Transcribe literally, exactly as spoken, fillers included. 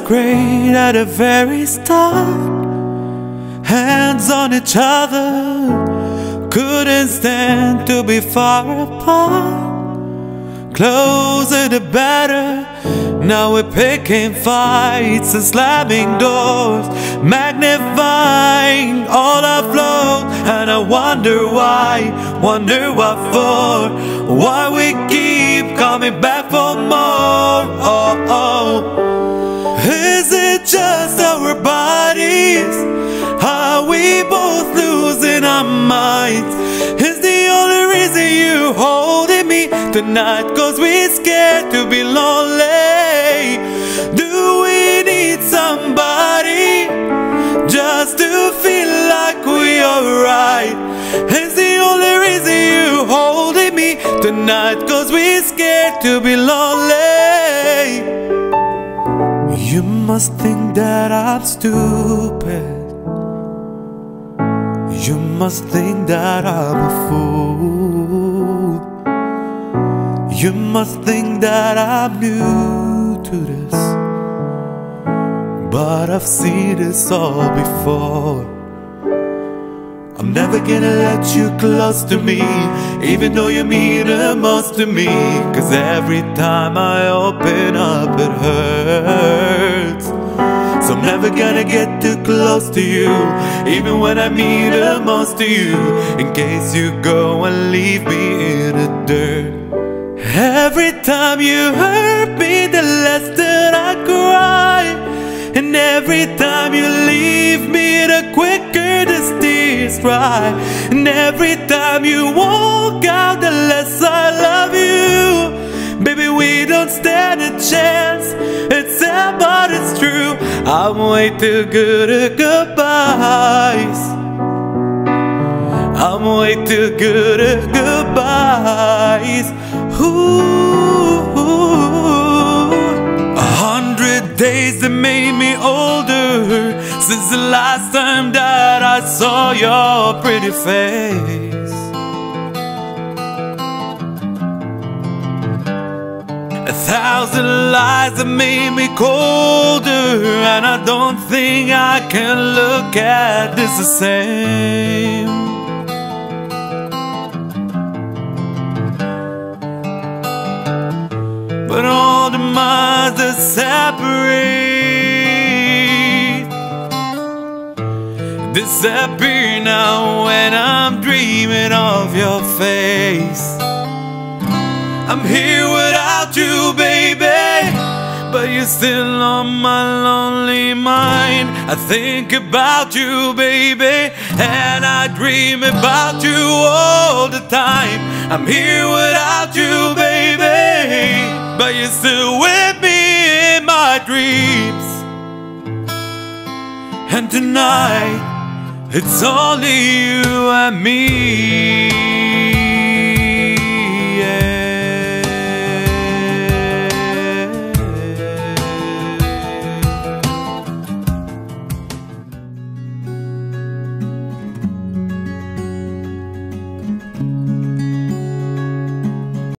great at the very start. Hands on each other, couldn't stand to be far apart. Closer the better, now we're picking fights and slamming doors, magnifying all our flaws. And I wonder why, wonder what for, why we keep coming back for more. Oh, oh. Is it just our bodies? Are we both losing our minds? Is the only reason you holding me tonight cause we're scared to be lonely? Do we need somebody just to feel like we are right? Is the only reason you holding me tonight cause we're scared to be lonely? You must think that I'm stupid. You must think that I'm a fool. You must think that I'm new to this, but I've seen this all before. I'm never gonna let you close to me, even though you mean the most to me. Cause every time I open up it hurts. So I'm never gonna get too close to you, even when I mean the most to you, in case you go and leave me in the dirt. Every time you hurt me, the less that I cry. And every time you leave me, the quicker the tears dry. And every time you walk out, the less I love you. Baby, we don't stand a chance. It's sad but it's true, I'm way too good at goodbyes. I'm way too good at goodbyes. Ooh, a hundred days that made me older since the last time that I saw your pretty face. A thousand lies that made me colder, and I don't think I can look at this the same. But all the miles that separate disappear now when I'm dreaming of your face. I'm here without you, baby, but you're still on my lonely mind. I think about you, baby, and I dream about you all the time. I'm here without you, baby, but you're still with me in my dreams. And tonight, it's only you and me.